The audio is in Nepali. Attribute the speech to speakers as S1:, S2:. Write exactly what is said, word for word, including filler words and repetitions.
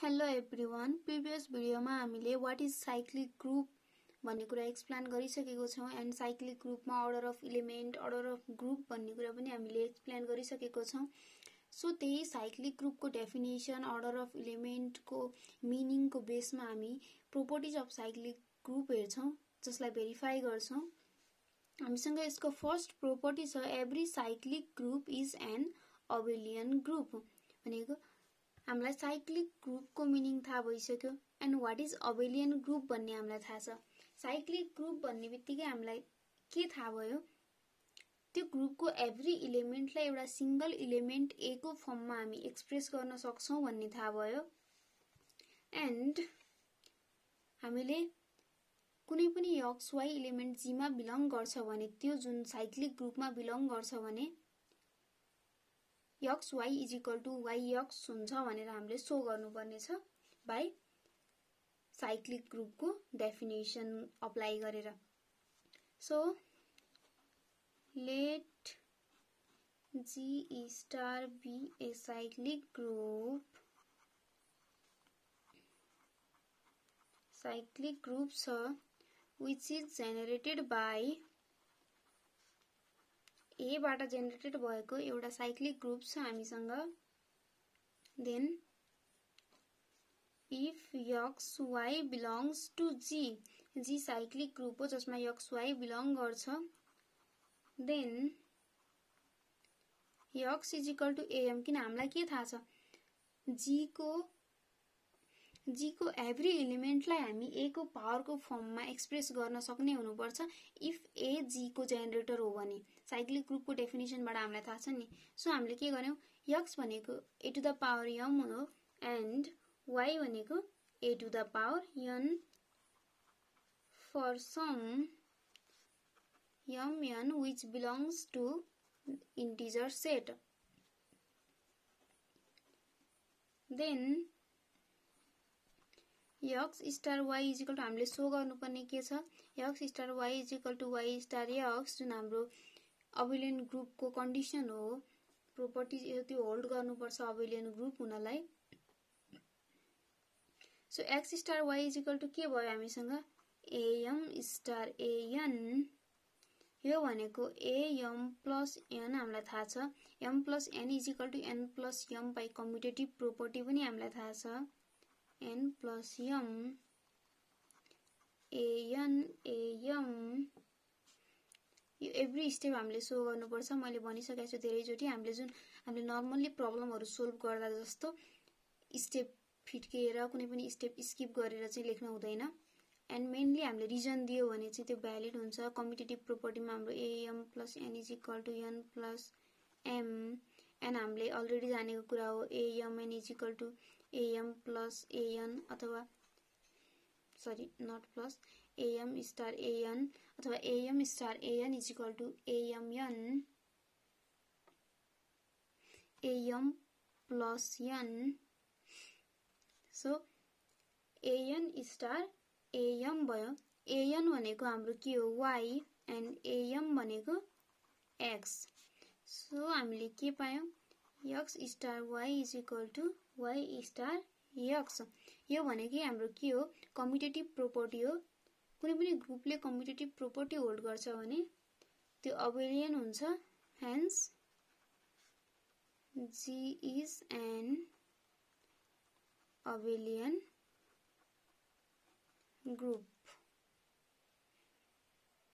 S1: Hello everyone. Previous video मा हामीले what is cyclic group भन्ने कुरा एक्सप्लेन गरिसकेको छौं and cyclic group मा order of element, order of group भन्ने कुरा पनि हामीले एक्सप्लेन गरिसकेको छौं. सो त्यही cyclic group को definition, order of element को meaning को बेस मा हामी properties of cyclic group हेर्छौं जसलाई भेरिफाई गर्छौं. हामीसँग यसको फर्स्ट property छ every cyclic group is an Abelian group भनेको हामीलाई साइक्लिक ग्रुप को मिनिङ थाहा भइसक्यो and what is abelian group भन्ने हामीलाई थाहा छ. साइक्लिक ग्रुप भन्ने बित्तिकै हामीलाई के थाहा भयो त्यो ग्रुप को एभ्री इलिमेन्टलाई एउटा सिंगल इलिमेन्ट ए को फर्ममा हामी एक्सप्रेस गर्न सक्छौं भन्ने थाहा भयो. एन्ड हामीले कुनै पनि एक्स वाई इलिमेन्ट जी मा बिलोङ गर्छ भने त्यो जुन साइक्लिक ग्रुपमा बिलोङ गर्छ भने x y is equal to yx हुन्छ भनेर हामीले शो गर्नुपर्ने छ बाइ साइक्लिक ग्रुप को डेफिनेसन अप्लाई गरेर. So let G star be a cyclic group. Cyclic group छ which is generated by A बाट जेनेरेटेड भएको एउटा साइक्लिक ग्रुप छ हामीसँग. Then if x y belongs to G, G cyclic group हो जसमा x y बिलोङ गर्छ. Then x is equal to am किन हामीलाई के थाहा छ G को G को एभ्री इलिमेन्टलाई हामी A को पावर को फर्ममा एक्सप्रेस गर्न सक्ने हुनुपर्छ इफ A G को जेनेरेटर हो भने. साइक्लिक ग्रुप को डेफिनेसनबाट हामीलाई थाहा छ नि. सो हामीले के गर्यौं x भनेको a to the power m हो एन्ड y भनेको a to the power n for some m n which belongs to integer set. Then x star y is equal to हामीले शो गर्नुपर्ने के छ x star y is equal to y star x जुन हाम्रो अबेलियन ग्रुप को कन्डिसन हो. प्रोपर्टी त्यो होल्ड गर्नुपर्छ अबेलियन ग्रुप हुनलाई. So x star y is equal to के भयो हामीसँग am star an. यो भनेको am plus n हामीलाई थाहा छ. m plus n is equal to n plus m by commutative property पनि हामीलाई थाहा छ. n plus m an am यो एभ्री स्टेप हामीले शो गर्नुपर्छ. मैले भनिसकेको छु धेरै चोटी हामीले जुन हामीले नर्मली प्रब्लमहरु सोल्भ गर्दा जस्तो स्टेप फिटकेर कुनै पनि स्टेप स्किप गरेर चाहिँ लेख्न हुँदैन. एन्ड मेनली हामीले रिजन दियो भने चाहिँ त्यो भ्यालिड हुन्छ. कम्युटेटिभ प्रोपर्टीमा हाम्रो am plus n is equal to n plus m and हामीले अलरेडी जानेको कुरा हो amn is equal to am plus an अथवा sorry not plus am star an अथवा am star an is equal to amn am plus n. So an star am भयो. an भनेको हाम्रो के हो y एन्ड am भनेको x. सो हामीले के पायौं x star y is equal to y star x. यो भनेकै हाम्रो के हो कम्युटेटिभ प्रोपर्टी हो. कुनै पनि ग्रुपले कम्युटेटिभ प्रोपर्टी होल्ड गर्छ भने त्यो अबेलियन हुन्छ. Hence G is an Abelian group.